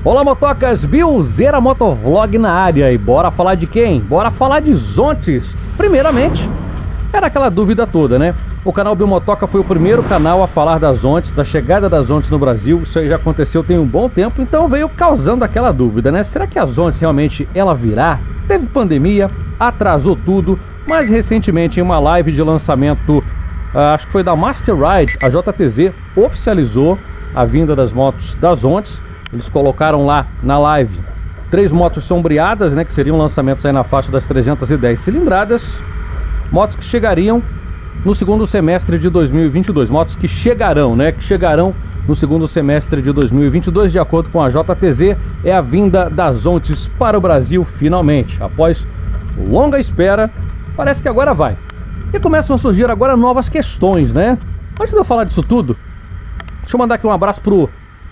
Olá, motocas, Bilzeira Motovlog na área. E bora falar de quem? Bora falar de Zontes. Primeiramente, era aquela dúvida toda, né? O canal Bimotoca foi o primeiro canal a falar das Zontes, da chegada das Zontes no Brasil. Isso aí já aconteceu tem um bom tempo, então veio causando aquela dúvida, né? Será que a Zontes realmente ela virá? Teve pandemia, atrasou tudo, mas recentemente em uma live de lançamento, acho que foi da Master Ride, a JTZ oficializou a vinda das motos das Zontes. Eles colocaram lá na live 3 motos sombreadas, né, que seriam lançamentos aí na faixa das 310 cilindradas. Motos que chegariam no segundo semestre de 2022. Motos que chegarão, né, que chegarão no segundo semestre de 2022, de acordo com a JTZ. É a vinda das Zontes para o Brasil finalmente. Após longa espera, parece que agora vai. E começam a surgir agora novas questões, né? Antes de eu falar disso tudo, deixa eu mandar aqui um abraço pro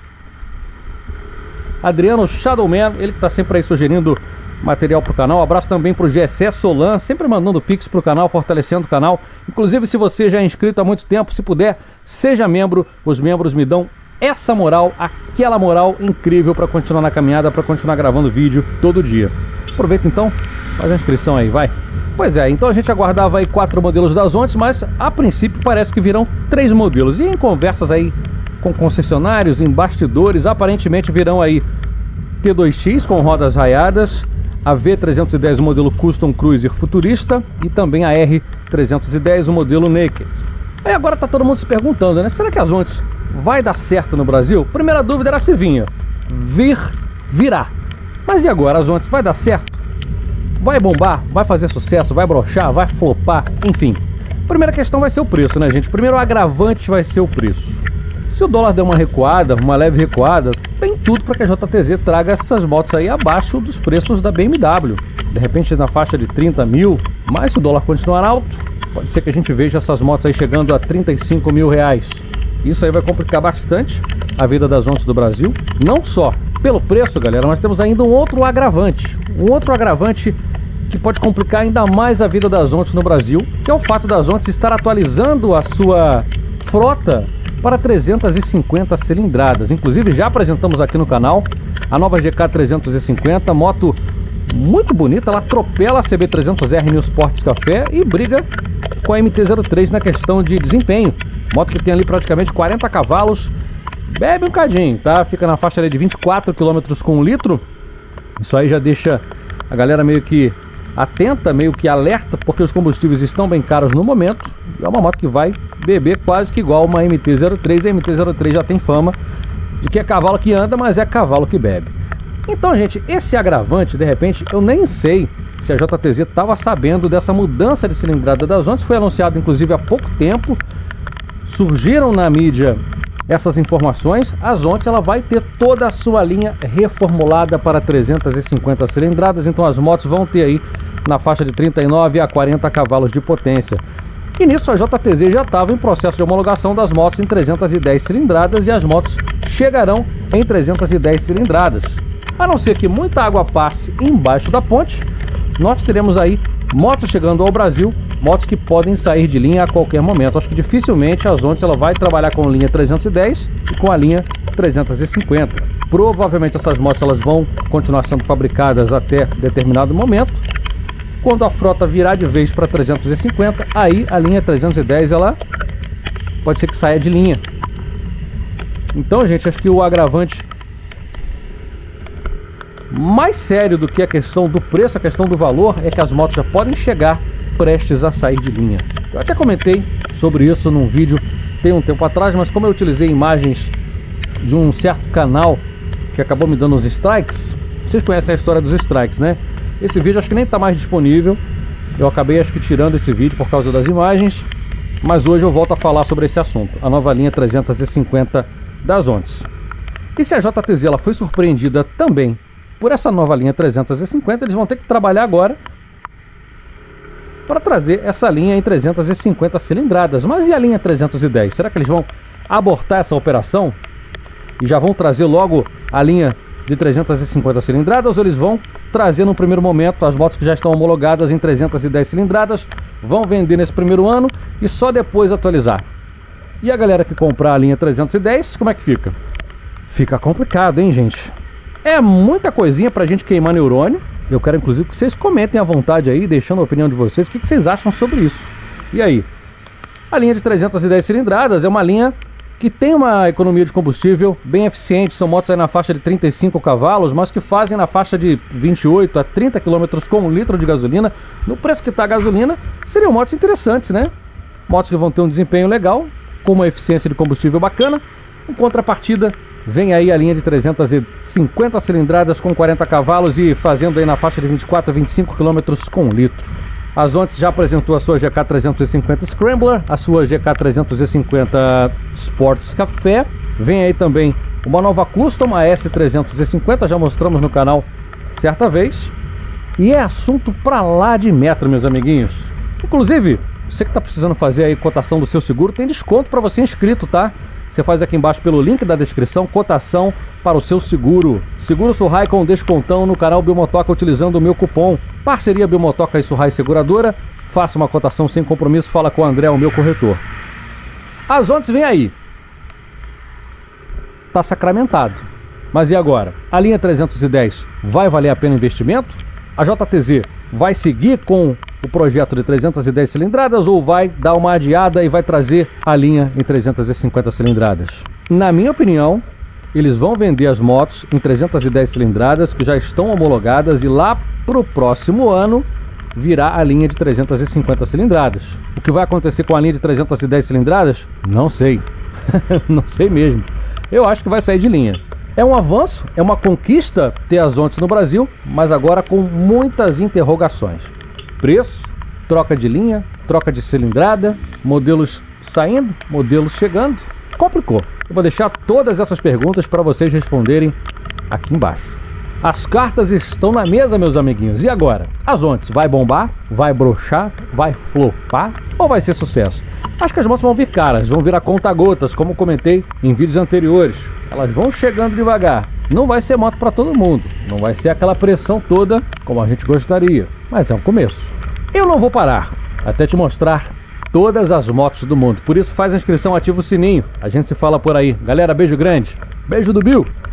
Adriano Shadowman, ele que tá sempre aí sugerindo material pro canal. Um abraço também pro Gessé Solan, sempre mandando pix pro canal, fortalecendo o canal. Inclusive, se você já é inscrito há muito tempo, se puder, seja membro. Os membros me dão essa moral, aquela moral incrível para continuar na caminhada, para continuar gravando vídeo todo dia. Aproveita então, faz a inscrição aí, vai. Pois é, então a gente aguardava aí 4 modelos das Zontes, mas a princípio parece que virão 3 modelos. E em conversas aí com concessionários, em bastidores, aparentemente virão aí T2X com rodas raiadas, a V310 o modelo Custom Cruiser futurista e também a R310 o modelo Naked. Aí agora tá todo mundo se perguntando, né? Será que a Zontes vai dar certo no Brasil? Primeira dúvida era se vinha. Virá. Mas e agora? A Zontes vai dar certo? Vai bombar? Vai fazer sucesso? Vai brochar? Vai flopar? Enfim. Primeira questão vai ser o preço, né, gente? Primeiro o agravante vai ser o preço. Se o dólar der uma recuada, uma leve recuada, tem tudo para que a JTZ traga essas motos aí abaixo dos preços da BMW. De repente na faixa de 30 mil, mas se o dólar continuar alto, pode ser que a gente veja essas motos aí chegando a 35 mil reais. Isso aí vai complicar bastante a vida das Zontes do Brasil. Não só pelo preço, galera, mas temos ainda um outro agravante. Um outro agravante que pode complicar ainda mais a vida das Zontes no Brasil, que é o fato das Zontes estar atualizando a sua frota para 350 cilindradas. Inclusive já apresentamos aqui no canal a nova GK 350, moto muito bonita. Ela atropela a CB300R New Sports Café e briga com a MT-03 na questão de desempenho. Moto que tem ali praticamente 40 cavalos, bebe um cadinho, tá? Fica na faixa ali de 24 km com 1 litro. Isso aí já deixa a galera meio que atenta, meio que alerta, porque os combustíveis estão bem caros no momento. É uma moto que vai beber quase que igual uma MT-03. A MT-03 já tem fama de que é cavalo que anda, mas é cavalo que bebe. Então, gente, esse agravante, de repente, eu nem sei se a JTZ estava sabendo dessa mudança de cilindrada das Zontes. Foi anunciado, inclusive, há pouco tempo. Surgiram na mídia essas informações. A Zontes ela vai ter toda a sua linha reformulada para 350 cilindradas. Então as motos vão ter aí na faixa de 39 a 40 cavalos de potência. E nisso a JTZ já estava em processo de homologação das motos em 310 cilindradas e as motos chegarão em 310 cilindradas. A não ser que muita água passe embaixo da ponte, nós teremos aí motos chegando ao Brasil, motos que podem sair de linha a qualquer momento. Acho que dificilmente a Zontes ela vai trabalhar com linha 310 e com a linha 350. Provavelmente essas motos elas vão continuar sendo fabricadas até determinado momento. Quando a frota virar de vez para 350, aí a linha 310 ela pode ser que saia de linha. Então, gente, acho que o agravante mais sério do que a questão do preço, a questão do valor, é que as motos já podem chegar prestes a sair de linha. Eu até comentei sobre isso num vídeo tem um tempo atrás, mas como eu utilizei imagens de um certo canal que acabou me dando os strikes, vocês conhecem a história dos strikes, né? Esse vídeo acho que nem está mais disponível. Eu acabei acho que tirando esse vídeo por causa das imagens, mas hoje eu volto a falar sobre esse assunto, a nova linha 350 das Zontes. E se a JTZ ela foi surpreendida também por essa nova linha 350, eles vão ter que trabalhar agora para trazer essa linha em 350 cilindradas. Mas e a linha 310? Será que eles vão abortar essa operação e já vão trazer logo a linha de 350 cilindradas, ou eles vão trazer no primeiro momento as motos que já estão homologadas em 310 cilindradas, vão vender nesse primeiro ano e só depois atualizar? E a galera que comprar a linha 310, como é que fica? Fica complicado, hein, gente? É muita coisinha pra gente queimar neurônio. Eu quero inclusive que vocês comentem à vontade aí, deixando a opinião de vocês, o que vocês acham sobre isso. E aí? A linha de 310 cilindradas é uma linha que tem uma economia de combustível bem eficiente. São motos aí na faixa de 35 cavalos, mas que fazem na faixa de 28 a 30 km com 1 litro de gasolina. No preço que está a gasolina, seriam motos interessantes, né? Motos que vão ter um desempenho legal, com uma eficiência de combustível bacana. Em contrapartida, vem aí a linha de 350 cilindradas com 40 cavalos e fazendo aí na faixa de 24 a 25 km com 1 litro. A Zontes já apresentou a sua GK350 Scrambler, a sua GK350 Sports Café. Vem aí também uma nova Custom, a S350, já mostramos no canal certa vez. E é assunto pra lá de metro, meus amiguinhos. Inclusive, você que está precisando fazer aí cotação do seu seguro, tem desconto para você inscrito, tá? Você faz aqui embaixo pelo link da descrição, cotação para o seu seguro. Seguro Surrai com descontão no canal Biomotoca utilizando o meu cupom. Parceria Biomotoca e Surrai Seguradora. Faça uma cotação sem compromisso, fala com o André, o meu corretor. A Zontes vem aí. Tá sacramentado. Mas e agora? A linha 310 vai valer a pena investimento? A JTZ vai seguir com o projeto de 310 cilindradas ou vai dar uma adiada e vai trazer a linha em 350 cilindradas? Na minha opinião, eles vão vender as motos em 310 cilindradas que já estão homologadas e lá pro próximo ano virá a linha de 350 cilindradas. O que vai acontecer com a linha de 310 cilindradas? Não sei. Não sei mesmo. Eu acho que vai sair de linha. É um avanço, é uma conquista ter as Zontes no Brasil, mas agora com muitas interrogações. Preço, troca de linha, troca de cilindrada, modelos saindo, modelos chegando. Complicou. Eu vou deixar todas essas perguntas para vocês responderem aqui embaixo. As cartas estão na mesa, meus amiguinhos. E agora? A Zontes vai bombar? Vai broxar? Vai flopar? Ou vai ser sucesso? Acho que as motos vão vir caras, vão vir a conta-gotas, como comentei em vídeos anteriores. Elas vão chegando devagar. Não vai ser moto para todo mundo. Não vai ser aquela pressão toda como a gente gostaria. Mas é um começo. Eu não vou parar até te mostrar todas as motos do mundo. Por isso faz a inscrição, ativa o sininho. A gente se fala por aí. Galera, beijo grande. Beijo do Bill.